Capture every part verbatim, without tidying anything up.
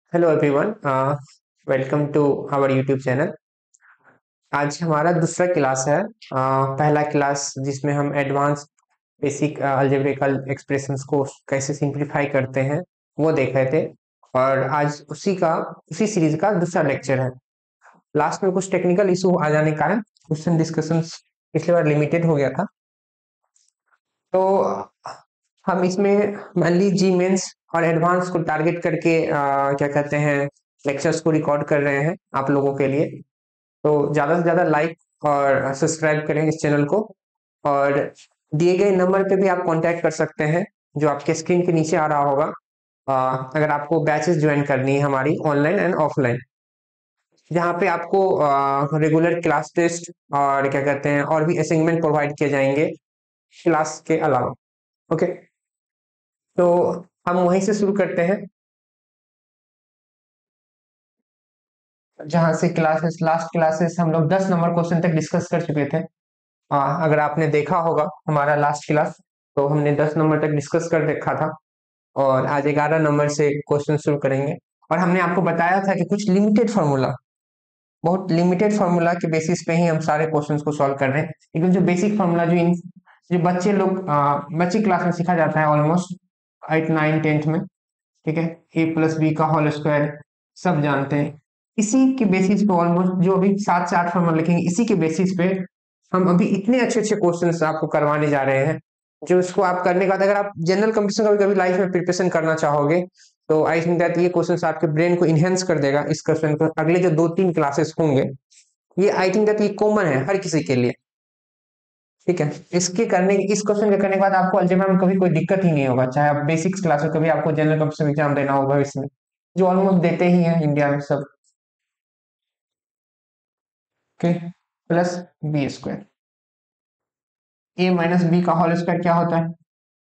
Hello everyone, welcome to our YouTube channel. आज हमारा दूसरा क्लास है। अ, पहला क्लास जिसमें हम एडवांस बेसिक अलजेब्रिकल एक्सप्रेशंस को कैसे सिंप्लीफाई करते हैं वो देख रहे थे। और आज उसी का उसी सीरीज का दूसरा लेक्चर है। लास्ट में कुछ टेक्निकल इशू आ जाने के कारण क्वेश्चन डिस्कशंस पिछली बार लिमिटेड हो गया था। तो हम इसमें मेनली जी मेंस और एडवांस को टारगेट करके अ, क्या कहते हैं लेक्चर्स को रिकॉर्ड कर रहे हैं आप लोगों के लिए। तो ज़्यादा से ज़्यादा लाइक और सब्सक्राइब करें इस चैनल को। और दिए गए नंबर पे भी आप कांटेक्ट कर सकते हैं जो आपके स्क्रीन के नीचे आ रहा होगा। अ, अगर आपको बैचेस ज्वाइन करनी है हमारी ऑनलाइन एंड ऑफलाइन, जहाँ पे आपको रेगुलर क्लास टेस्ट और क्या कहते हैं और भी असाइनमेंट प्रोवाइड किए जाएंगे क्लास के अलावा। ओके, तो हम वहीं से शुरू करते हैं जहाँ से क्लासेस लास्ट क्लासेस हम लोग दस नंबर क्वेश्चन तक डिस्कस कर चुके थे। हाँ, अगर आपने देखा होगा हमारा लास्ट क्लास, तो हमने दस नंबर तक डिस्कस कर देखा था। और आज ग्यारह नंबर से क्वेश्चन शुरू करेंगे। और हमने आपको बताया था कि कुछ लिमिटेड फार्मूला, बहुत लिमिटेड फार्मूला के बेसिस पे ही हम सारे क्वेश्चंस को सॉल्व कर रहे हैं। लेकिन जो बेसिक फार्मूला जो इन जो बच्चे लोग आ, बच्ची क्लास में सिखा जाता है ऑलमोस्ट एट नाइन टेंथ में, ठीक है, ए प्लस बी का होल स्क्वायर सब जानते हैं। इसी के बेसिस पे ऑलमोस्ट जो अभी सात से आठ फॉर्मूला लिखेंगे, इसी के बेसिस पे हम अभी इतने अच्छे अच्छे क्वेश्चंस आपको करवाने जा रहे हैं जो इसको आप करने के बाद अगर आप जनरल कंपटीशन का भी कभी लाइफ में प्रिपरेशन करना चाहोगे, तो आई थिंक दैट ये क्वेश्चंस आपके ब्रेन को इनहेंस कर देगा। इस क्वेश्चन को अगले जो दो तीन क्लासेस होंगे, ये आई थिंक दैट ये कॉमन है हर किसी के लिए। ठीक है, इसके करने इस क्वेश्चन के करने के बाद आपको अलजेब्रा में कभी कोई दिक्कत ही नहीं होगा, चाहे आप बेसिक्स क्लास में कभी आपको जनरल कंपटीशन एग्जाम देना हो भविष्य में, जो ऑलमोस्ट देते ही हैं इंडिया में सब। Okay, plus B square, A minus B का होल स्क्वायर क्या होता है?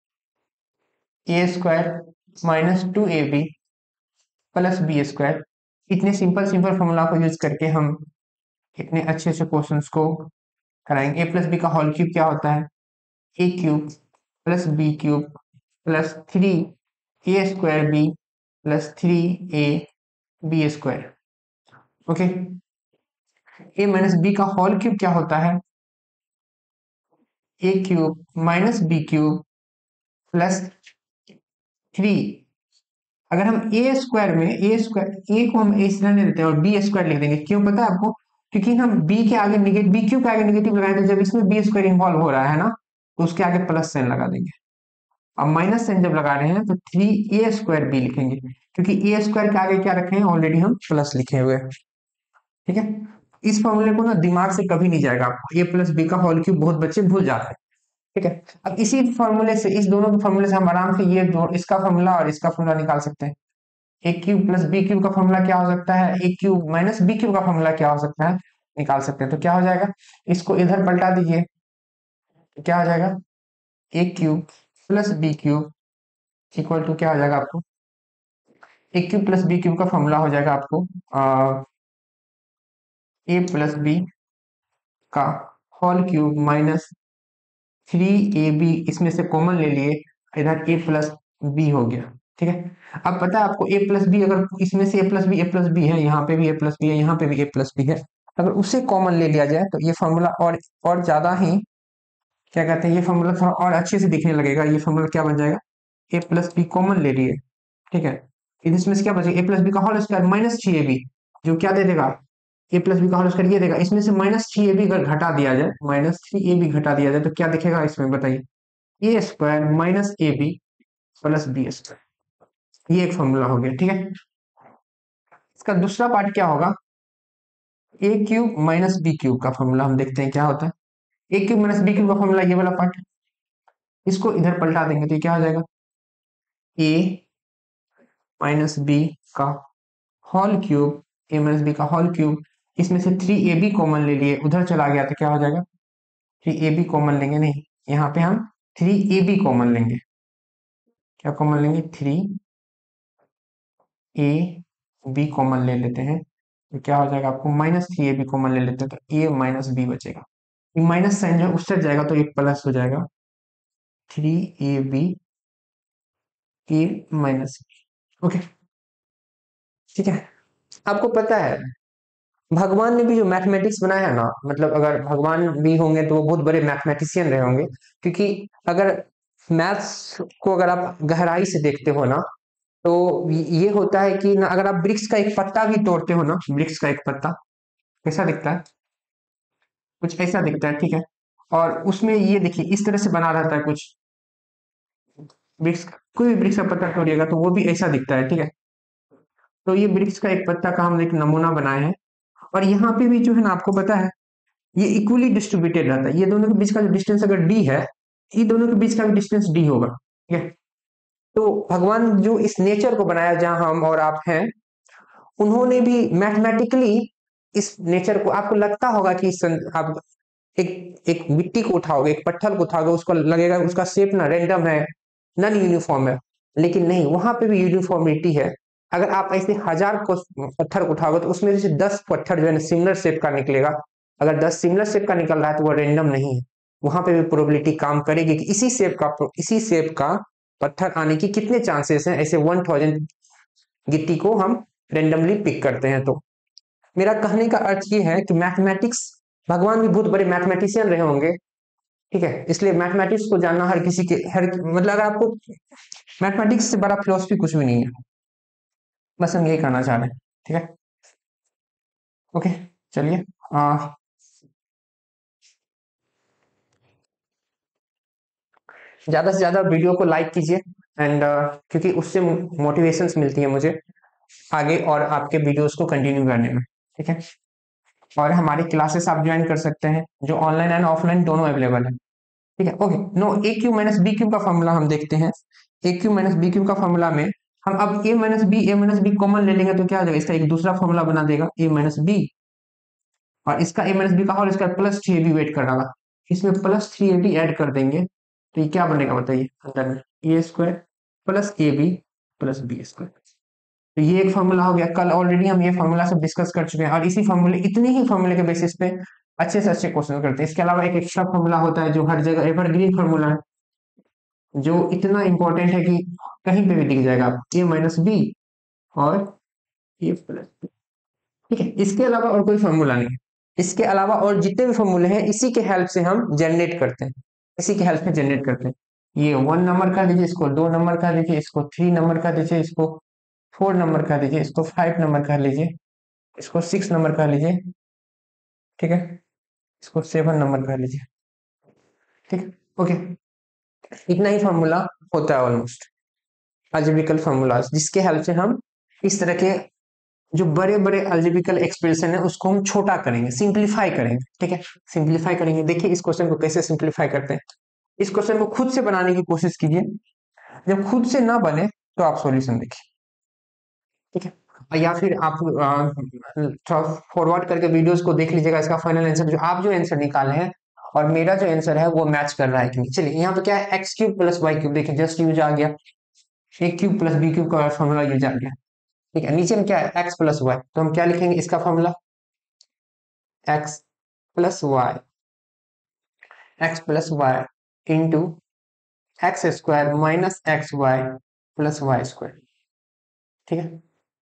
A square minus two A B plus B square. इतने सिंपल सिंपल फॉर्मूला को यूज करके हम इतने अच्छे अच्छे क्वेश्चंस को कराएंगे। ए प्लस बी का होल क्यूब क्या होता है? A cube plus B cube plus three A square B plus three A B square. Okay, A minus B का होल क्यूब क्या होता है? A cube minus B cube plus three. अगर हम ए स्क्वायर में ए स्क्वायर ए को हम इस तरह नहीं देते और बी स्क्वायर लिख देंगे, क्यों पता है आपको? क्योंकि हम बी के आगे निगेटिव बी क्यूब के आगे निगेटिव लगाए थे, जब इसमें बी स्क्वायर इन्वॉल्व हो रहा है ना, तो उसके आगे प्लस साइन लगा देंगे। अब माइनस साइन जब लगा रहे हैं तो थ्री ए स्क्वायर बी लिखेंगे, क्योंकि ए स्क्वायर के आगे क्या रखे हैं? ऑलरेडी हम प्लस लिखे हुए हैं। ठीक है, इस फॉर्मूले को ना दिमाग से कभी नहीं जाएगा आपको, ए प्लस बी का होल क्यूब बहुत बच्चे भूल जाते हैं। ठीक है, अब इसी फॉर्मूले से, इस दोनों के फॉर्मूले से हम आराम से ये दो इसका फॉर्मूला और इसका फॉर्मूला निकाल सकते हैं। A cube plus B cube का फॉर्मूला क्या हो सकता है? A cube minus B cube का फॉर्मूला क्या हो सकता है? निकाल सकते हैं। तो क्या हो जाएगा? इसको इधर पलटा दीजिए, तो क्या हो जाएगा? A cube plus B cube equal to क्या हो जाएगा आपको? A cube plus B cube का फॉर्मूला हो जाएगा आपको ए प्लस बी का whole cube minus three A B, इसमें से कॉमन ले लिए, इधर ए प्लस बी हो गया। ठीक है, अब पता है आपको ए प्लस बी, अगर इसमें से A plus B A plus B है, यहाँ पे भी ए प्लस बी है, यहाँ पे भी ए प्लस बी है, अगर उसे कॉमन ले लिया जाए तो ये फॉर्मूला और और ज्यादा ही क्या कहते हैं, ये फॉर्मूला थोड़ा और अच्छे से दिखने लगेगा। ये फॉर्मूला क्या बन जाएगा? ए प्लस बी कॉमन ले लिए, ठीक है, इसमें से क्या बचेगा? ए प्लस बी का whole square minus three A B, जो क्या दे देगा? ए प्लस बी का होल स्क्वायर ये देगा। इसमें से माइनस थ्री ए बी अगर घटा दिया जाए, माइनस थ्री ए बी घटा दिया जाए तो क्या दिखेगा इसमें बताइए? A square minus A B plus B square. ये एक फॉर्मूला हो गया। ठीक है, इसका दूसरा पार्ट क्या होगा? A cube minus B cube का फॉर्मूला हम देखते हैं क्या होता है। A cube minus B cube का फॉर्मूला ये वाला पार्ट, इसको इधर पलटा देंगे तो ये क्या हो जाएगा? ए माइनस बी का whole cube, A minus B का होल क्यूब, इसमें से थ्री ए बी कॉमन ले लिए, उधर चला गया तो क्या हो जाएगा? थ्री ए बी कॉमन लेंगे, नहीं, यहाँ पे हम थ्री ए बी कॉमन लेंगे। क्या कॉमन लेंगे? थ्री ए बी कॉमन ले लेते हैं, तो क्या हो जाएगा आपको? Minus three A B common ले लेते हैं तो ए माइनस बी बचेगा। माइनस साइन जो उससे जाएगा तो एक प्लस हो जाएगा, three A B A minus B. Okay, ठीक है। आपको पता है भगवान ने भी जो मैथमेटिक्स बनाया है ना, मतलब अगर भगवान भी होंगे तो वो बहुत बड़े मैथमेटिशियन रहे होंगे, क्योंकि अगर मैथ्स को अगर आप गहराई से देखते हो ना, तो ये होता है कि ना, अगर आप वृक्ष का एक पत्ता भी तोड़ते हो ना, वृक्ष का एक पत्ता कैसा दिखता है, कुछ ऐसा दिखता है, ठीक है। और उसमें ये देखिए इस तरह से बना रहता है कुछ, वृक्ष कोई भी वृक्ष का पत्ता तोड़िएगा तो वो भी ऐसा दिखता है, ठीक है। तो ये वृक्ष का एक पत्ता का हम एक नमूना बनाए हैं। और यहाँ पे भी जो है ना, आपको पता है ये इक्वली डिस्ट्रीब्यूटेड रहता है, ये दोनों के बीच का जो डिस्टेंस अगर डी है, ये दोनों के बीच का भी डिस्टेंस डी होगा, ठीक है। तो भगवान जो इस नेचर को बनाया जहां हम और आप हैं, उन्होंने भी मैथमेटिकली इस नेचर को, आपको लगता होगा कि सं, आप एक एक मिट्टी को उठाओगे, एक पत्थर को उठाओगे, उसको लगेगा उसका शेप ना रैंडम है, नॉन यूनिफॉर्म है, लेकिन नहीं, वहां पे भी यूनिफॉर्मिटी है। अगर आप ऐसे हजार को पत्थर को उठाओगे तो उसमें से दस पत्थर जो है सिमिलर शेप का निकलेगा। अगर दस सिमिलर शेप का निकल रहा है तो वो रैंडम नहीं है, वहां पे भी प्रोबेबिलिटी काम करेगी कि इसी शेप का इसी शेप का पत्थर आने की कितने चांसेस हैं। ऐसे वन थाउजेंड गिट्टी को हम रेंडमली पिक करते हैं। तो मेरा कहने का अर्थ ये है कि मैथमेटिक्स, भगवान भी बहुत बड़े मैथमेटिशियन रहे होंगे, ठीक है, इसलिए मैथमेटिक्स को जानना हर किसी के, हर मतलब अगर आपको मैथमेटिक्स से बड़ा फिलोसफी कुछ भी नहीं है, बस हम यही कहना चाह रहे हैं, ठीक है। ओके, चलिए, आ, ज्यादा से ज्यादा वीडियो को लाइक कीजिए, एंड uh, क्योंकि उससे मोटिवेशंस मिलती है मुझे आगे और आपके वीडियोस को कंटिन्यू करने में, ठीक है। और हमारी क्लासेस आप ज्वाइन कर सकते हैं जो ऑनलाइन एंड ऑफलाइन दोनों अवेलेबल है, ठीक है। Okay, no, A cube minus B cube का फॉर्मूला हम देखते हैं। A cube minus B cube का फॉर्मूला में हम अब A minus B A minus B common ले लेंगे तो क्या हो जाएगा, इसका एक दूसरा फॉर्मूला बना देगा ए माइनस बी, और इसका ए माइनस बी का whole square plus three A B wait कर रहा, इसमें plus three A B add कर देंगे तो ये क्या बनेगा बताइए, अंदर में A square plus A B plus B square. तो ये एक फॉर्मूला हो गया। कल ऑलरेडी हम ये फॉर्मूला सब डिस्कस कर चुके हैं, और इसी फॉर्मूले इतने ही फॉर्मूले के बेसिस पे अच्छे से अच्छे क्वेश्चन करते हैं। इसके अलावा एक एक्स्ट्रा फॉर्मूला होता है जो हर जगह एवरग्रीन फॉर्मूला है, जो इतना इंपॉर्टेंट है कि कहीं पे भी दिख जाएगा, ए माइनस बी और ए प्लस बी, ठीक है। इसके अलावा और कोई फॉर्मूला नहीं है। इसके अलावा और जितने भी फॉर्मूले हैं इसी के हेल्प से हम जनरेट करते हैं, इसी के हेल्प से जनरेट करते हैं। ये वन नंबर का दीजिए, इसको दो नंबर का दीजिए, इसको थ्री नंबर का दीजिए, इसको फोर नंबर का दीजिए, इसको फाइव नंबर का लीजिए, इसको सिक्स नंबर का लीजिए, ठीक है, इसको सेवन नंबर का लीजिए, ठीक है। ओके, इतना ही फॉर्मूला होता है ऑलमोस्ट, अलजेब्रिकल फॉर्मूलाज, जिसके हेल्प से हम इस तरह के जो बड़े बड़े अलजेब्रिकल एक्सप्रेशन है उसको हम छोटा करेंगे, सिंप्लीफाई करेंगे, ठीक है, सिंप्लीफाई करेंगे। देखिए इस क्वेश्चन को कैसे सिंप्लीफाई करते हैं। इस क्वेश्चन को खुद से बनाने की कोशिश कीजिए, जब खुद से ना बने तो आप सॉल्यूशन देखिए, ठीक है। या फिर आप फॉरवर्ड करके वीडियोस को देख लीजिएगा, इसका फाइनल आंसर जो आप जो आंसर निकाले हैं और मेरा जो आंसर है वो मैच कर रहा है कि नहीं। चलिए यहाँ पे क्या है, x cube plus Y cube, देखिए जस्ट यूज आ गया, A cube plus B cube का फॉर्मूला यूज आ गया, ठीक है। नीचे में क्या है, एक्स प्लस वाई, तो हम क्या लिखेंगे इसका formula, X plus Y, X plus Y into x square minus x Y plus Y square, ठीक है।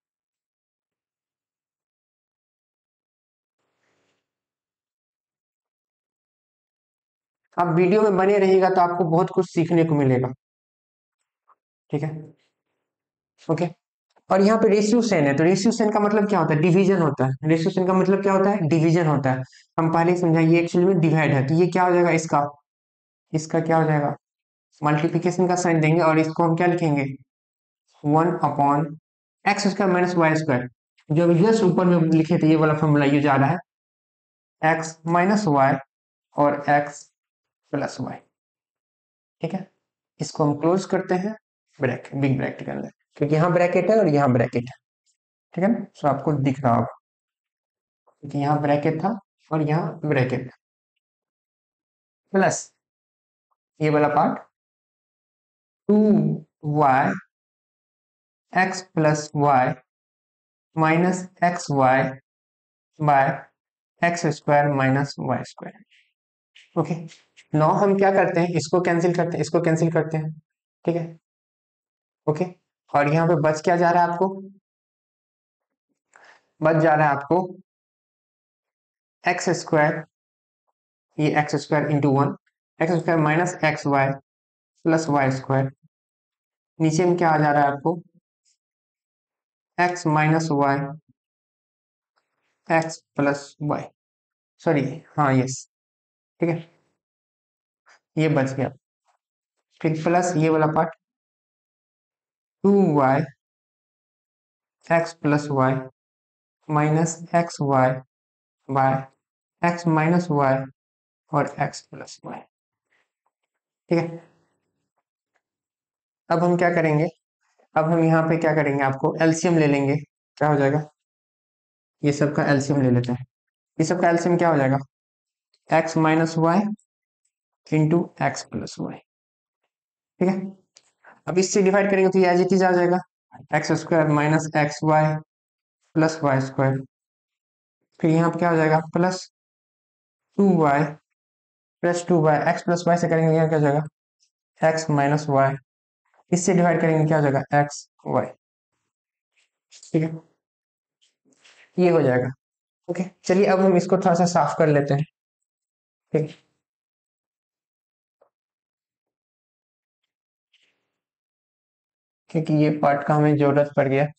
आप वीडियो में बने रहिएगा तो आपको बहुत कुछ सीखने को मिलेगा, ठीक है। ओके, और यहाँ पे रेशियो सेन है, तो रेशियो सेन का मतलब क्या होता है, डिवीजन होता है। रेशियो सेन का मतलब क्या होता है, डिवीजन होता है। हम पहले समझाइए, एक्चुअली में डिवाइड है, तो ये क्या हो जाएगा, इसका इसका क्या हो जाएगा, मल्टीप्लीकेशन का साइन देंगे और इसको हम क्या लिखेंगे, one upon X square minus Y square, जो अभी जस्ट ऊपर में लिखे थे ये वाला फॉर्मूला यूज आ रहा है, एक्स माइनस वाई और एक्स प्लस वाई, ठीक है। इसको हम क्लोज करते हैं ब्रैकेट, बिग ब्रैकेट के अंदर, क्योंकि यहाँ ब्रैकेट है और यहाँ ब्रैकेट है, ठीक है ना। सो आपको दिख रहा होगा क्योंकि यहाँ ब्रैकेट था और यहाँ ब्रैकेट, प्लस ये वाला part two Y X plus Y minus x Y by x square minus Y square. Okay, now हम क्या करते हैं, इसको कैंसिल करते हैं, इसको कैंसिल करते हैं, ठीक है। ओके, और यहाँ पे बच क्या जा रहा है आपको, बच जा रहा है आपको एक्स स्क्वायर, ये X square into one, X square minus x Y plus Y square. नीचे में क्या आ जा रहा है आपको, X minus Y X plus Y, sorry, हाँ यस, ठीक है, ये बच गया। फिर प्लस ये वाला part, two Y X plus Y minus x Y by X minus Y और एक्स प्लस वाई, ठीक है। अब हम क्या करेंगे, अब हम यहाँ पे क्या करेंगे, आपको एलसीएम ले लेंगे, क्या हो जाएगा, ये सब का एलसीएम ले लेते हैं। ये सब का एलसीएम क्या हो जाएगा, X minus Y into x plus Y, ठीक है। अब इससे डिवाइड करेंगे तो ये एज इट इज आ जाएगा, x square minus x Y plus Y square. फिर यहाँ पे क्या हो जाएगा, plus two Y plus two Y X plus Y से करेंगे यहाँ क्या हो जाएगा, एक्स माइनस वाई, इससे डिवाइड करेंगे क्या हो जाएगा, एक्स वाई, ठीक है, ये हो जाएगा। ओके, चलिए अब हम इसको थोड़ा सा साफ कर लेते हैं, ठीक, क्योंकि ये पार्ट का हमें जरूरत पड़ गया।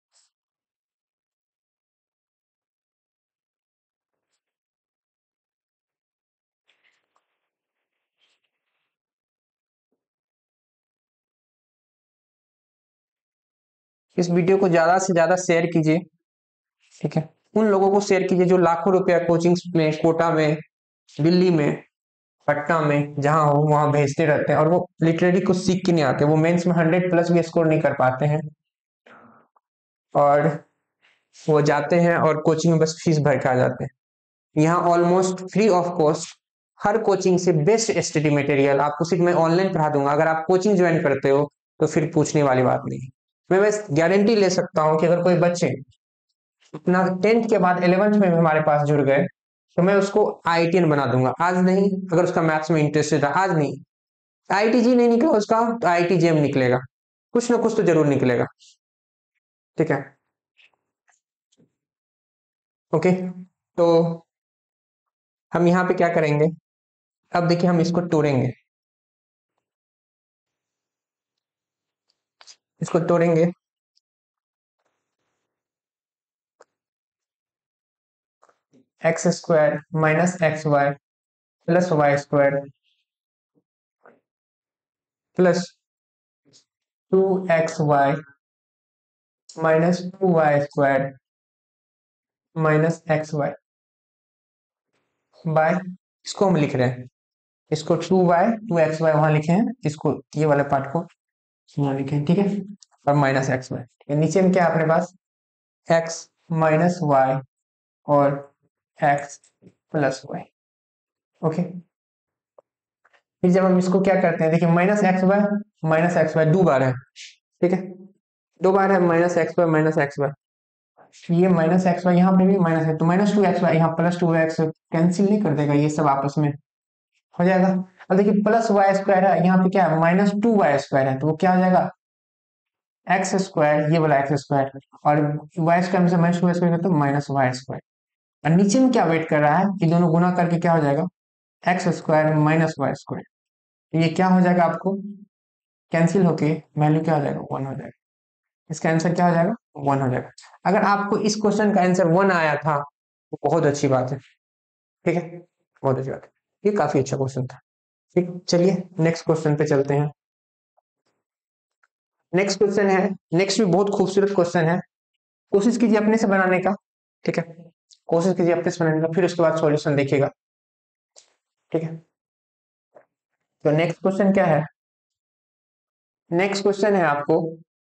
इस वीडियो को ज्यादा से ज्यादा शेयर कीजिए, ठीक है, उन लोगों को शेयर कीजिए जो लाखों रुपया कोचिंग में, कोटा में, दिल्ली में, पटना में, जहां हो वहां भेजते रहते हैं और वो लिटरेली कुछ सीख के नहीं आते, वो मेंस में हंड्रेड प्लस भी स्कोर नहीं कर पाते हैं और वो जाते हैं और कोचिंग में बस फीस भर के आ जाते हैं। यहाँ ऑलमोस्ट फ्री ऑफ कॉस्ट हर कोचिंग से बेस्ट स्टडी मटेरियल आपको सिर्फ मैं ऑनलाइन पढ़ा दूंगा। अगर आप कोचिंग ज्वाइन करते हो तो फिर पूछने वाली बात नहीं। मैं बस गारंटी ले सकता हूँ कि अगर कोई बच्चे अपना टेंथ के बाद इलेवेंथ में भी हमारे पास जुड़ गए तो मैं उसको आईआईटीएन बना दूंगा। आज नहीं, अगर उसका मैथ्स में इंटरेस्टेड है, आज नहीं, आईआईटी जी नहीं निकला उसका तो आईआईटी जेम निकलेगा, कुछ ना कुछ तो जरूर निकलेगा, ठीक है। ओके, तो हम यहाँ पे क्या करेंगे, अब देखिए हम इसको तोड़ेंगे, इसको तोड़ेंगे, X square minus x Y plus Y square plus two X Y minus two Y square minus x Y by, इसको हम लिख रहे हैं, इसको two Y two X Y वहां लिखे हैं, इसको ये वाले पार्ट को यहाँ लिखे हैं, ठीक है, और माइनस एक्स वाई, नीचे में क्या है अपने पास, एक्स माइनस वाई और एक्स प्लस वाई। ओके, फिर जब हम इसको क्या करते हैं, देखिए minus x Y minus x Y दो बार है, ठीक है, दो बार है minus x Y minus x Y, ये माइनस एक्स वाई यहाँ पे भी माइनस है तो माइनस टू एक्स वाई यहाँ प्लस टू एक्स कैंसिल नहीं कर देगा, ये सब आपस में हो जाएगा। अब देखिए प्लस वाई स्क्वायर है, यहाँ पे क्या है माइनस टू वाई स्क्वायर है तो वो क्या हो जाएगा, एक्स स्क्वायर, ये वाला एक्स स्क्वायर, और वाई स्क्वायर में से माइनस टू वाई स्क्वायर तो माइनस वाई स्क्वायर, और नीचे में क्या वेट कर रहा है कि दोनों गुना करके क्या हो जाएगा, x square minus Y square, तो ये क्या हो जाएगा आपको कैंसिल होके वैल्यू क्या हो जाएगा, वन हो जाएगा, इसका आंसर क्या हो जाएगा, वन हो जाएगा। अगर आपको इस क्वेश्चन का आंसर वन आया था तो बहुत अच्छी बात है, ठीक है, बहुत अच्छी बात है, ये काफी अच्छा क्वेश्चन था। ठीक, चलिए नेक्स्ट क्वेश्चन पे चलते हैं। नेक्स्ट क्वेश्चन है, नेक्स्ट भी बहुत खूबसूरत क्वेश्चन है, कोशिश कीजिए अपने से बनाने का, ठीक है, कोशिश कीजिए अपने से बनाने का, फिर उसके बाद सॉल्यूशन देखिएगा, ठीक है। तो नेक्स्ट क्वेश्चन क्या है, नेक्स्ट क्वेश्चन है आपको,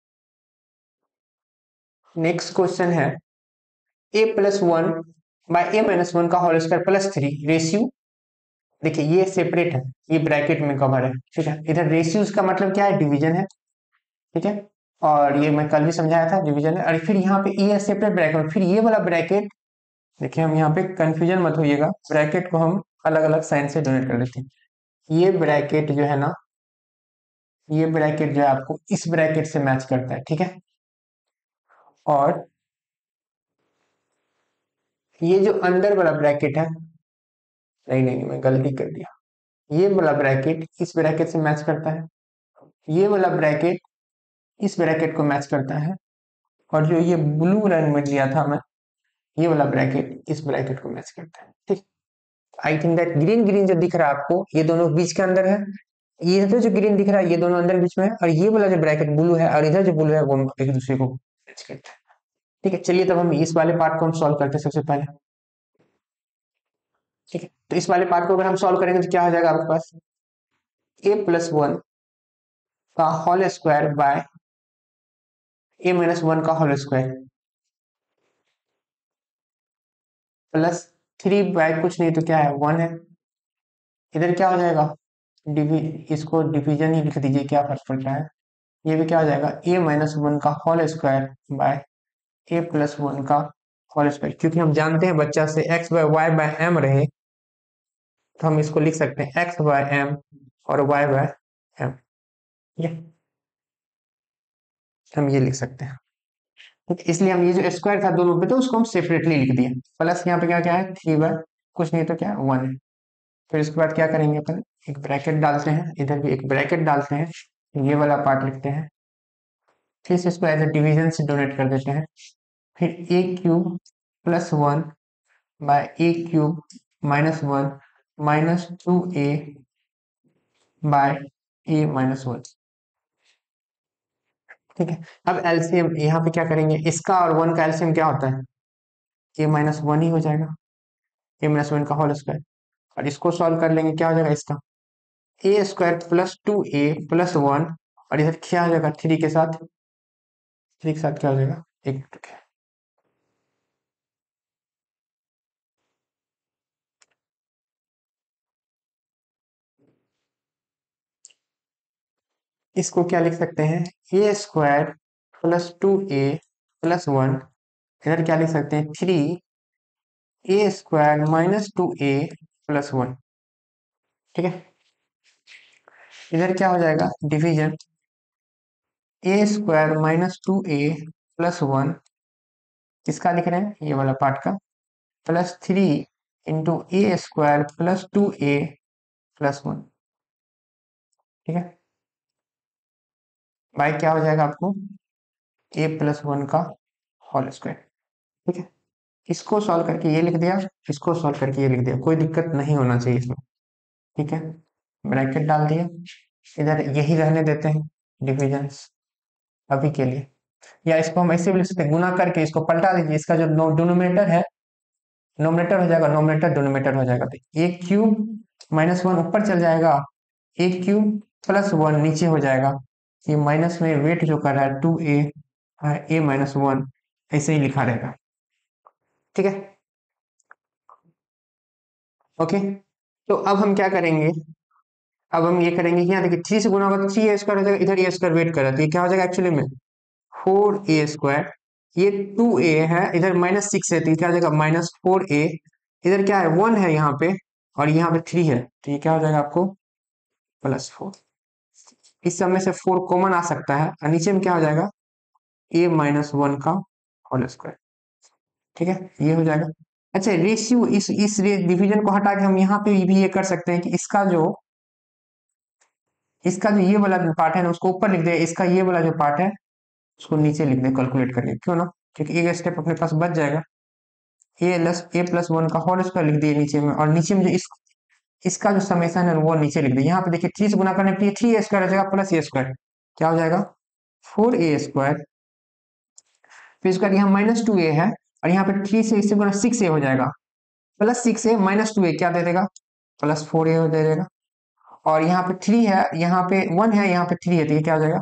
नेक्स्ट क्वेश्चन है A plus one by A minus one का whole square plus three ratio, देखिए ये सेपरेट है, ये ब्रैकेट में कवर है, ठीक है, इधर रेशियोज का मतलब क्या है, डिवीजन है, ठीक है, और ये मैं कल भी समझाया था डिवीजन है, और फिर यहाँ पे ये सेपरेट ब्रैकेट, फिर ये वाला ब्रैकेट, देखिए हम यहाँ पे कंफ्यूजन मत होइएगा, ब्रैकेट को हम अलग अलग साइन से डोनेट कर देते हैं, ये ब्रैकेट जो है ना, ये ब्रैकेट जो है आपको इस ब्रैकेट से मैच करता है, ठीक है, और ये जो अंदर वाला ब्रैकेट है, नहीं नहीं मैं गलती कर दिया, ये वाला ब्रैकेट इस ब्रैकेट से मैच करता है, ये वाला ब्रैकेट इस ब्रैकेट को मैच करता है, और जो ये ब्लू रंग में लिया था मैं, ये वाला ब्रैकेट इस ब्रैकेट को मैच करता है। ठीक, I think that green green जो दिख रहा है आपको, ये दोनों बीच के अंदर है, ये इधर जो ग्रीन दिख रहा है ये दोनों अंदर बीच में है, और ये वाला जो ब्रैकेट ब्लू है और इधर जो ब्लू है वो एक दूसरे को मैच करता है। ठीक है, चलिए तब हम इस वाले पार्ट को हम सॉल्व करते हैं सबसे पहले। ठीक है, तो इस वाले पार्ट को अगर हम सॉल्व करेंगे तो क्या हो जाएगा आपके पास, ए प्लस वन का whole square by A minus one का whole square plus three by कुछ नहीं तो क्या है, वन है। इधर क्या हो जाएगा, डिवी इसको डिवीजन ही लिख दीजिए, क्या फर्क पड़ता है। ये भी क्या हो जाएगा, ए माइनस वन का whole square by A plus one का होल स्क्वायर, क्योंकि हम जानते हैं बच्चा से X by Y by M रहे, तो हम इसको लिख सकते हैं एक्स बाय एम और वाई बाय एम, ये हम ये लिख सकते हैं। ठीक, इसलिए हम ये जो स्क्वायर था दोनों पे तो उसको हम सेपरेटली लिख दिए, प्लस यहाँ पे क्या क्या है, थ्री बाय कुछ नहीं तो क्या वन है। फिर इसके बाद क्या करेंगे अपन, एक ब्रैकेट डालते हैं, इधर भी एक ब्रैकेट डालते हैं, ये वाला पार्ट लिखते हैं, फिर से इसको एज ए डिवीजन से डोनेट कर देते हैं, फिर A cube plus one by A cube minus one minus two A by A minus one. ठीक है, अब एलसीएम यहाँ पे क्या करेंगे, इसका और वन का एलसीएम क्या होता है, ए माइनस वन ही हो जाएगा, ए माइनस वन का होल स्क्वायर, और इसको सॉल्व कर लेंगे, क्या हो जाएगा इसका, A square plus two A plus one, और इधर क्या हो जाएगा, थ्री के साथ, थ्री के साथ क्या हो जाएगा, एक मिनट, इसको क्या लिख सकते हैं, A square plus two A plus one, इधर क्या लिख सकते हैं, three A square minus two A plus one. ठीक है, इधर क्या हो जाएगा, division A square minus two A plus one, किसका लिख रहे हैं, ये वाला पार्ट का, plus three into A square plus two A plus one. ठीक है, बाई क्या हो जाएगा आपको, ए प्लस वन का होल स्क्वायर। ठीक है, इसको सॉल्व करके ये लिख दिया, इसको सॉल्व करके ये लिख दिया, कोई दिक्कत नहीं होना चाहिए इसमें। ठीक है, ब्रैकेट डाल दिया, इधर यही रहने देते हैं डिविजन अभी के लिए, या इसको हम ऐसे भी लिख सकते हैं, गुना करके इसको पलटा दीजिए, इसका जो डोनोमीटर है नोमिनेटर हो जाएगा, नोमिनेटर डोनोमीटर हो जाएगा, तो ए क्यूब माइनस वन ऊपर चल जाएगा, ए क्यूब प्लस वन नीचे हो जाएगा, ये माइनस में वेट जो कर रहा है two A A minus one, ऐसे ही लिखा रहेगा। ठीक है, ओके, तो अब हम क्या करेंगे, अब हम ये करेंगे कि यहाँ देखिए थ्री से गुना होगा तो थ्री ए स्क्वायर हो जाएगा, इधर ए स्क्वायर वेट कर रहा है, तो ये क्या हो जाएगा एक्चुअली में फोर ए स्क्वायर, ये टू ए है, इधर माइनस सिक्स है, तो ये क्या हो जाएगा माइनस फोर ए, इधर क्या है वन है यहाँ पे, और यहाँ पे थ्री है, तो ये क्या हो जाएगा आपको प्लस फोर, इस सब में से फोर कॉमन आ सकता है, और नीचे में क्या हो जाएगा ए माइनस वन का होल स्क्वायर। ठीक है, ये हो जाएगा। अच्छा, रेशियो इस इस डिवीजन को हटा के हम यहाँ पे भी ये कर सकते हैं कि इसका जो इसका जो ये वाला पार्ट है ना उसको ऊपर लिख दे, इसका ये वाला जो पार्ट है उसको नीचे लिख दे कैलकुलेट करके, क्यों ना, क्योंकि एक स्टेप अपने पास बच जाएगा, a plus a plus one का होल स्क्वायर लिख दिए नीचे में, और नीचे में जो इस इसका जो समेशन है वो नीचे लिख दिए, यहाँ पे देखिए थ्री से गुना करने पे थ्री ए स्क्वायर हो जाएगा प्लस ए स्क्वायर, क्या हो जाएगा फोर ए स्क्वायर, फिर इसका यहाँ माइनस टू ए है, और यहाँ पे थ्री से इससे गुना सिक्स ए हो जाएगा, plus six a minus two a क्या दे देगा, प्लस फोर ए दे देगा, और यहाँ पे थ्री है, यहाँ पे वन है, यहाँ पे थ्री है, तो ये क्या हो जाएगा,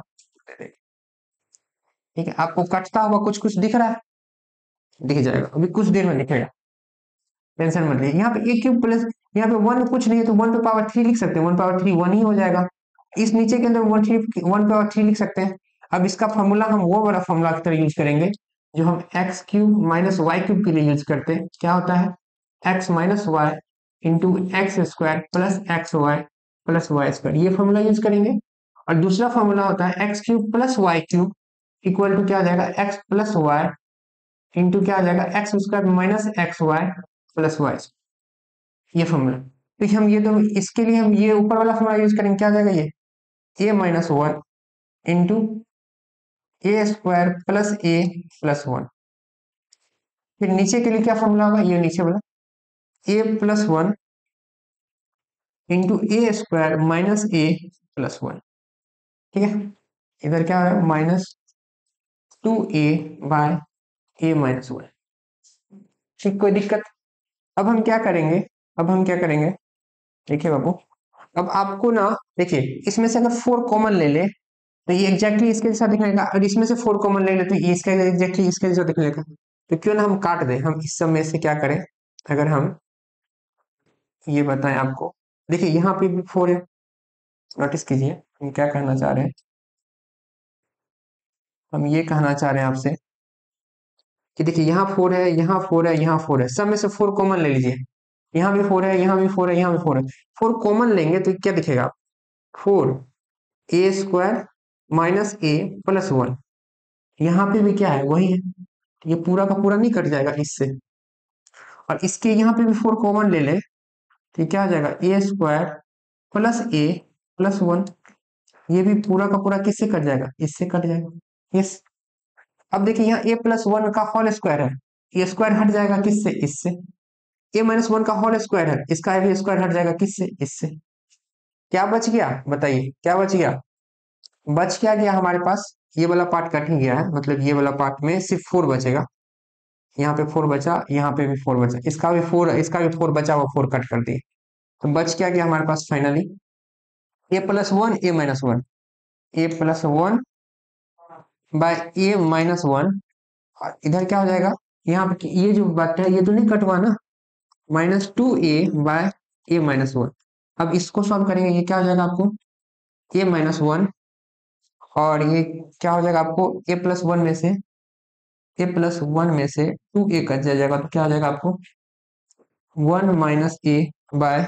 ठीक है, आपको कटता हुआ कुछ कुछ दिख रहा है, दिख जाएगा अभी कुछ देर में दिखेगा, टेंशन मत लीजिए। यहाँ पे ए क्यूब प्लस यहाँ पे वन कुछ नहीं है, तो वन पे पावर थ्री लिख सकते हैं, वन पावर थ्री वन ही हो जाएगा, इस नीचे के अंदर one three one power three लिख सकते हैं। अब इसका फॉर्मूला हम वो वाला फॉर्मूला की तरह यूज करेंगे जो हम x cube minus y cube के लिए यूज करते हैं, क्या होता है x minus Y into x square plus x Y plus Y square, ये फॉर्मूला यूज करेंगे। और दूसरा फॉर्मूला होता है x cube plus Y cube equal to क्या हो जाएगा एक्स प्लस वाई इंटू क्या आ जाएगा x square minus x Y plus y, ये फॉर्मूला। तो हम ये तो इसके लिए हम ये ऊपर वाला फॉर्मूला यूज करेंगे, क्या आ जाएगा ये a minus one into A square plus a plus one. फिर नीचे के लिए क्या फॉर्मूला होगा, ये नीचे वाला a plus one into A square minus a plus one. ठीक है, इधर क्या है minus two A by A minus one. ठीक, कोई दिक्कत। अब हम क्या करेंगे, अब हम क्या करेंगे, देखिए बाबू, अब आपको ना देखिए इसमें से अगर फोर कॉमन ले ले तो ये एग्जैक्टली इसके जैसा दिखने लगा, और इसमें से फोर कॉमन ले ले तो ये इसका एग्जैक्टली इसके जैसा दिखने लगा। तो क्यों ना हम काट दें, हम इस सब में से क्या करें, अगर हम ये बताएं आपको, देखिए यहाँ पे भी फोर है, नोटिस कीजिए हम क्या कहना चाह रहे हैं, हम ये कहना चाह रहे हैं आपसे कि देखिए यहाँ फोर है, यहाँ फोर है, यहाँ फोर है, सब में से फोर कॉमन ले लीजिए, यहाँ भी फोर है, यहाँ भी फोर है, यहाँ भी फोर है। फोर कॉमन लेंगे तो क्या दिखेगा, four a square minus a plus one. यहाँ पे भी क्या है, वही है, ये पूरा का पूरा नहीं कट जाएगा इससे, और इसके यहाँ पे भी फोर कॉमन ले ले तो ये क्या आ जाएगा a square plus a plus one. ये भी पूरा का पूरा किससे कट जाएगा, इससे कट जाएगा, यस। अब देखिए यहाँ ए प्लस वन का होल स्क्वायर है, ये स्क्वायर हट जाएगा किससे, इससे। ए माइनस वन का होल स्क्वायर है, इसका भी स्क्वायर हट जाएगा किससे, इससे। क्या बच गया बताइए, क्या बच गया, बच क्या गया हमारे पास, ये वाला पार्ट कट ही गया है, मतलब ये वाला पार्ट में सिर्फ फोर बचेगा, यहाँ पे फोर बचा, यहाँ पे भी फोर बचा, इसका भी फोर, इसका भी फोर बचा, वो फोर कट कर दिए। तो बच क्या गया हमारे पास finally, a plus one a minus one, a plus one by A minus one. और इधर क्या हो जाएगा, यहाँ पे ये जो बात है ये तो नहीं कटवा ना, minus two A by A minus one. अब इसको सॉल्व करेंगे, ये क्या हो जाएगा आपको ए माइनस वन, और ये क्या हो जाएगा आपको ए प्लस वन में से, ए प्लस वन में से टू ए कट जाएगा, तो क्या हो जाएगा आपको one minus a by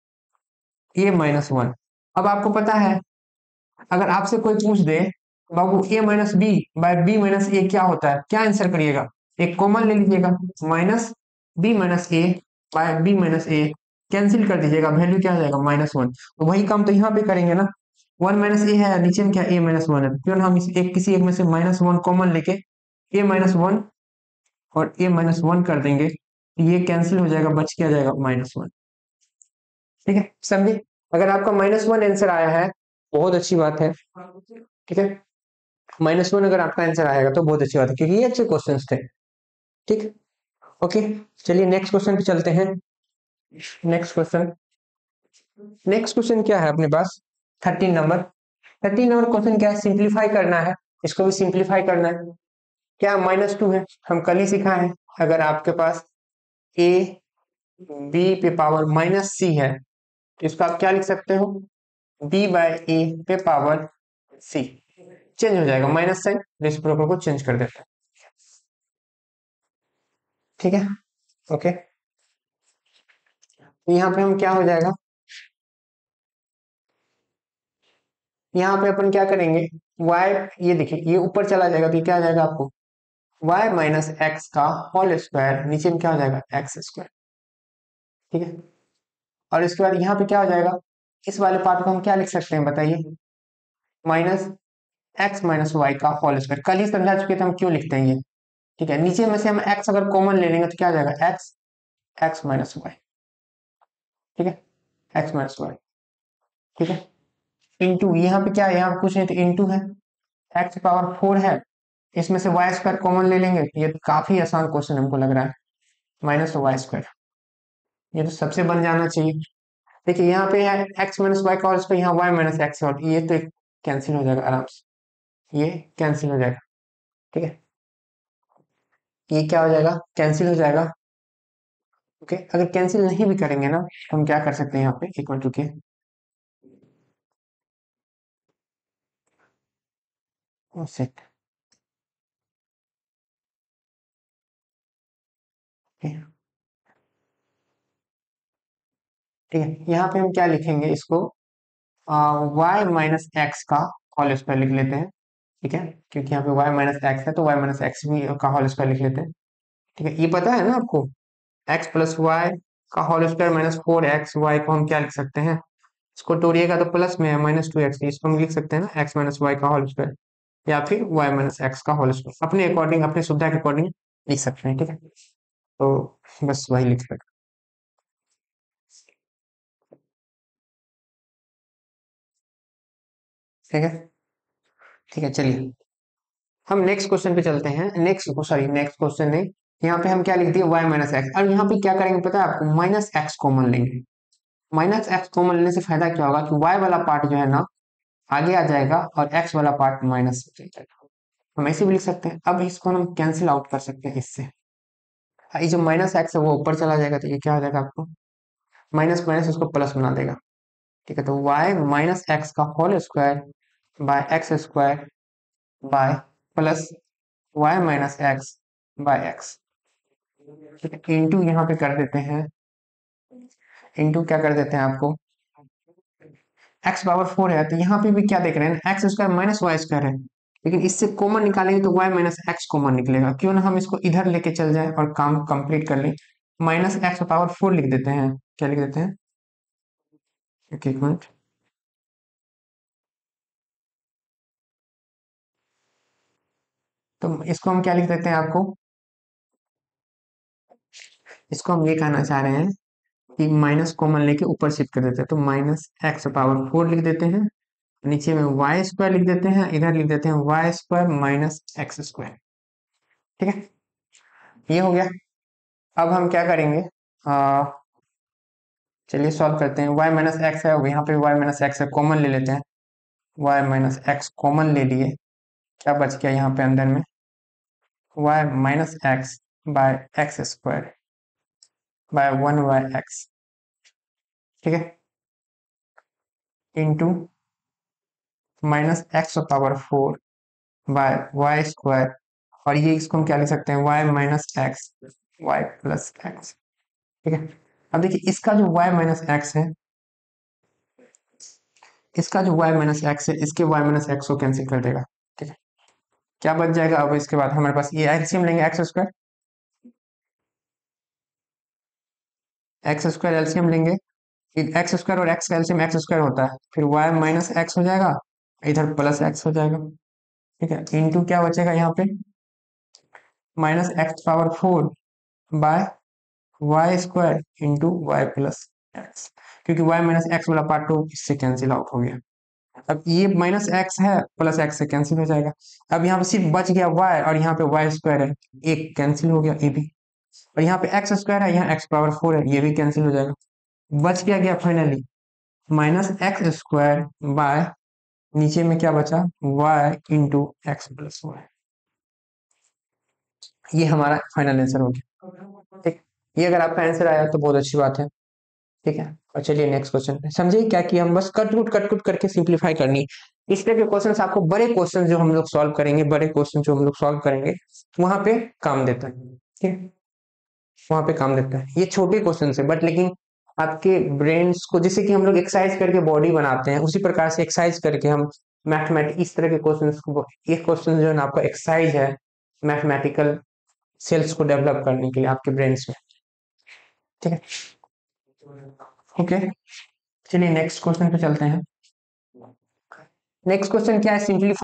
A minus one. अब आपको पता है अगर आपसे कोई पूछ दे बाबू a minus b by b minus a क्या होता है, क्या आंसर करिएगा, एक कॉमन ले लीजिएगा, minus b minus a by b minus a, cancel कर दीजिएगा, वैल्यू क्या आ जाएगा माइनस वन। तो वही काम तो यहाँ पे करेंगे ना, वन माइनस ए है, नीचे में क्या ए माइनस वन है, क्यों ना हम इस एक किसी एक में से माइनस वन कॉमन लेके ए माइनस वन और ए माइनस वन कर देंगे, ये कैंसिल हो जाएगा, बच क्या जाएगा माइनस वन। ठीक है, समझे। अगर आपका माइनस वन आंसर आया है बहुत अच्छी बात है, ठीक है, माइनस वन अगर आपका आंसर आएगा तो बहुत अच्छी बात है, क्योंकि ये अच्छे क्वेश्चंस थे। ठीक, ओके, चलिए नेक्स्ट क्वेश्चन पे चलते हैं। नेक्स्ट क्वेश्चन, नेक्स्ट क्वेश्चन क्या है अपने पास, thirteen number. Thirteen number question क्या है, सिंप्लीफाई करना है, इसको भी सिंप्लीफाई करना है। क्या माइनस टू है, हम कल ही सीखा है, अगर आपके पास ए बी पे पावर माइनस सी है तो इसको आप क्या लिख सकते हो, बी बाय ए पे पावर सी। चेंज हो जाएगा माइनस साइन, रेसिप्रोकल को चेंज कर देता है। ठीक है, ओके, तो यहाँ पे हम क्या हो जाएगा, यहाँ पे अपन क्या करेंगे, y, ये देखिए ये ऊपर चला जाएगा तो क्या आ जाएगा आपको y माइनस एक्स का होल स्क्वायर, नीचे में क्या हो जाएगा एक्स स्क्वायर। ठीक है, और इसके बाद यहाँ पे क्या हो जाएगा, इस वाले पार्ट को हम क्या लिख सकते हैं बताइए, माइनस एक्स माइनस वाई का होल स्क्वायर। कल ही समझा चुके थे हम क्यों लिखते हैं ये। ठीक है, नीचे में से हम x अगर कॉमन ले लेंगे तो क्या आ जाएगा x, x माइनस वाई। ठीक है, x माइनस वाई। ठीक है, इंटू यहाँ पे क्या है, यहाँ पे कुछ नहीं तो इंटू है, एक्स पावर फोर है, इसमें से वाई स्क्वायर कॉमन ले लेंगे, ये तो काफी आसान क्वेश्चन हमको लग रहा है, माइनस वाई स्क्वायर, ये तो सबसे बन जाना चाहिए। देखिए यहाँ पे है एक्स माइनस वाई का होल स्क्वायर, यहाँ वाई माइनस एक्स, और ये तो कैंसिल हो जाएगा आराम से, ये कैंसिल हो जाएगा। ठीक है, ये क्या हो जाएगा कैंसिल हो जाएगा। ओके, अगर कैंसिल नहीं भी करेंगे ना तो हम क्या कर सकते हैं, यहाँ पे एक मिनट रुकिए, सेट। ठीक है, यहाँ पे हम क्या लिखेंगे इसको, वाई माइनस एक्स का होल स्क्वायर लिख लेते हैं। ठीक है, क्योंकि यहाँ पे y माइनस एक्स है तो y माइनस एक्स भी का होल स्क्वायर लिख लेते हैं। ठीक है, ये पता है ना आपको, एक्स प्लस वाई का whole square minus four x y को हम क्या लिख सकते हैं, इसको तोड़िएगा तो प्लस में है माइनस टू एक्स, इसको हम लिख सकते हैं ना एक्स माइनस वाई का होल स्क्वायर, या फिर वाई माइनस एक्स का होल स्क्वायर, अपने अकॉर्डिंग अपने सुविधा के अकॉर्डिंग लिख सकते हैं। ठीक है, तो बस वही लिख सकते हैं। ठीक है, ठीक है, चलिए हम नेक्स्ट क्वेश्चन पे चलते हैं। नेक्स्ट सॉरी नेक्स्ट क्वेश्चन नहीं, यहाँ पे हम क्या लिख दिए वाई माइनस एक्स, और यहाँ पे क्या करेंगे पता है आपको, माइनस एक्स कॉमन लेंगे। माइनस एक्स कॉमन लेने से फायदा क्या होगा कि वाई वाला पार्ट जो है ना आगे आ जाएगा और एक्स वाला पार्ट माइनस हो जाएगा। हम ऐसे भी लिख सकते हैं। अब इसको हम कैंसिल आउट कर सकते हैं इससे, ये जो माइनस एक्स है वो ऊपर चला जाएगा, तो ये क्या हो जाएगा आपको, माइनस माइनस उसको प्लस बना देगा। ठीक है, तो वाई माइनस एक्स का whole square by x square by plus Y minus x by x, into यहाँ पे कर देते हैं, इंटू क्या कर देते हैं आपको, एक्स पावर फोर है तो यहाँ पे भी क्या देख रहे हैं, x square minus Y square है, लेकिन इससे कॉमन निकालेंगे तो वाई माइनस एक्स कॉमन निकलेगा। क्यों ना हम इसको इधर लेके चल जाए और काम कंप्लीट कर लें, माइनस एक्स पावर फोर लिख देते हैं। क्या लिख देते हैं, एक एक मिनट, तो इसको हम क्या लिख देते हैं आपको, इसको हम ये कहना चाह रहे हैं कि माइनस कॉमन लेके ऊपर शिफ्ट कर देते हैं, तो माइनस एक्स पावर फोर लिख देते हैं, नीचे में वाई स्क्वायर लिख देते हैं, इधर लिख देते हैं y square minus x square. ठीक है, ये हो गया। अब हम क्या करेंगे, आ, चलिए सॉल्व करते हैं। y माइनस एक्स है, यहाँ पे y माइनस एक्स है, कॉमन ले लेते हैं, y माइनस एक्स कॉमन ले लिए, क्या बच गया यहाँ पे अंदर में, y minus x by x square by one y x. ठीक है, into minus x power four by y square, और ये इसको हम क्या लिख सकते हैं, y minus x Y plus x. ठीक है, अब देखिए इसका जो y माइनस एक्स है, इसका जो y माइनस एक्स है, इसके y माइनस एक्स को कैंसिल कर देगा। ठीक है, क्या बच जाएगा, अब इसके बाद हमारे पास ये एलसीएम लेंगे, x square, x square LCM लेंगे, एक्स स्क्वायर और एक्स का एलसीएम एक्स स्क्वायर होता है, फिर वाई माइनस एक्स हो जाएगा, इधर प्लस एक्स हो जाएगा। ठीक है, इंटू क्या बचेगा यहाँ पे, minus x power four by y square into y plus x, क्योंकि वाई माइनस एक्स वाला पार्ट टू इससे कैंसिल आउट हो गया। अब ये माइनस एक्स है, प्लस एक्स से कैंसिल हो जाएगा। अब यहाँ पे सिर्फ बच गया y, और यहाँ पे वाई स्क्वायर है, एक कैंसिल हो गया ये भी, और यहाँ पे एक्स स्क्वायर है, यहाँ एक्स पावर फोर है, ये भी कैंसिल हो जाएगा। बच क्या गया finally, minus x square by, नीचे में क्या बचा, y into x plus y. ये हमारा फाइनल आंसर हो गया। ठीक, ये अगर आपका आंसर आया तो बहुत अच्छी बात है। ठीक है, और चलिए नेक्स्ट क्वेश्चन समझिए क्या कि हम बस कट कूट कट कूट करके सिंप्लीफाई करनी। इस तरह के क्वेश्चन आपको बड़े क्वेश्चन जो हम लोग सॉल्व करेंगे, बड़े क्वेश्चन जो हम लोग सॉल्व करेंगे वहां पे काम देता है। ठीक है, वहां पे काम देता है। ये छोटे क्वेश्चन है बट लेकिन आपके ब्रेन्स को, जैसे कि हम लोग एक्सरसाइज करके बॉडी बनाते हैं, उसी प्रकार से एक्सरसाइज करके हम मैथमेटिक इस तरह के क्वेश्चन को, ये क्वेश्चन जो है ना आपका एक्सरसाइज है मैथमेटिकल सेल्स को डेवलप करने के लिए आपके ब्रेन्स में। ठीक है, ओके, चलिए नेक्स्ट क्वेश्चन पे चलते हैं। नेक्स्ट क्वेश्चन क्या है, सिंपली